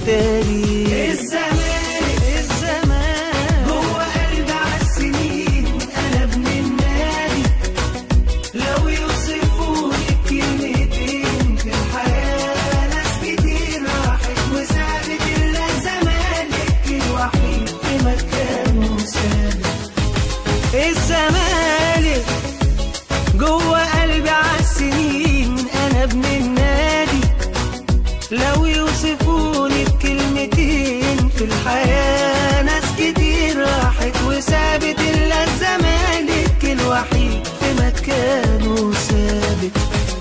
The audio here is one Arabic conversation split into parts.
التاريخ. الزمالك جوه قلبي عالسنين، انا ابن النادي. لو يوصفوني بكلمتين في الحياة ناس كتير راحت وسابت، الا الزمالك الوحيد في مكانه ثابت. الزمالك جوه قلبي عالسنين، انا ابن النادي. لو يوصفوني بكلمتين في الحياة ناس كتير راحت وسابت، الا الزمالك الوحيد في مكانه ثابت.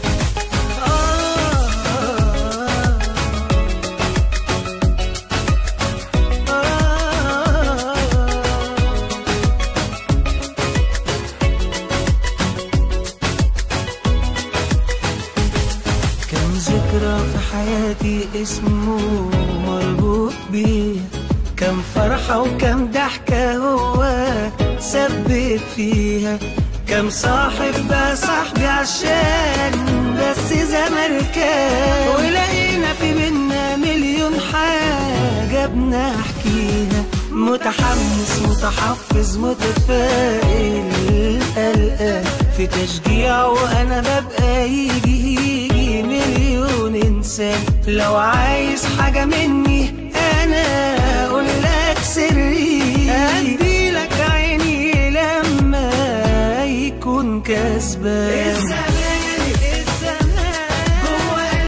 كم ذكرى في حياتي اسمه مربوط بيها، كم فرحة وكم ضحكة هو سبب فيها، كم صاحب بقى صاحبي عشان بس زملكاوي، ولقينا في بينا مليون حاجة بنحكيها. متحمس متحفز متفائل قلقان في تشجيع، وانا ببقى يجي مليون انسان. لو عايز حاجة مني انا اقول لك سري، اديلك عيني لما يكون كسبان.